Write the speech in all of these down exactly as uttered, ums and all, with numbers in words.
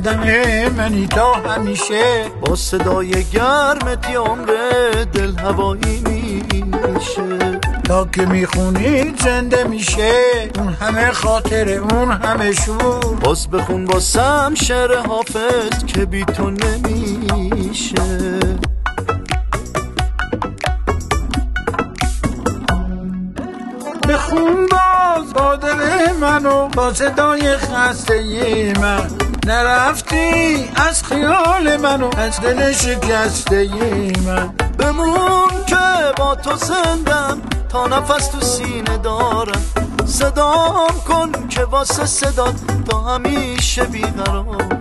همدم منی تا همیشه، با صدای گرمت یه عمر دل هوایی میشه. تا که میخونی زنده میشه اون همه خاطره اون همه شور. باز بخون باسم شعر حافظ که بی تو نمیشه. بخون باز با دل منو با صدای خسته من، نرفتی از خیال منو از دل شکسته من. بمون که با تو زندم تا نفس تو سینه دارم، صدام کن که واسه صدات تا همیشه بیقرارم.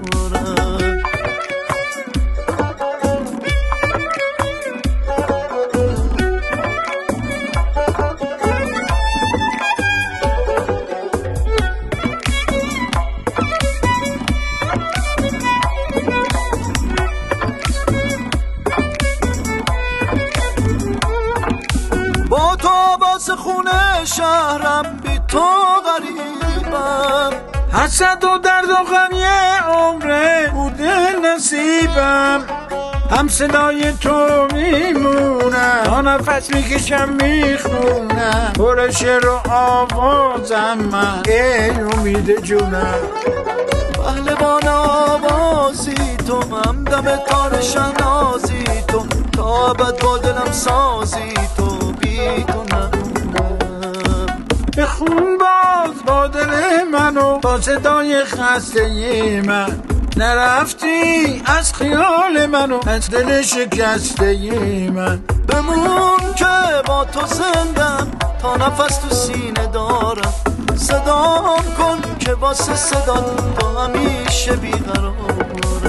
با تو باز خونه شهرم بی تو غریبم، حسد و درد و غم یه عمره بوده نصیبم. هم صدای تو میمونم تا نفس میکشم میخونم، پر شعر و آوازم من ای امید جونم. پهلوان آوازی تو، همدم تار شنازی تو، تا ابد با دلم سازی تو، بی تو نمونم. بخون باز با دل منو با صدای خسته من، نرفتی از خیال منو از دل شکسته من. بمون که با تو زندم تا نفس تو سینه دارم، صدام کن که واسه صدات تا همیشه بیقرارم.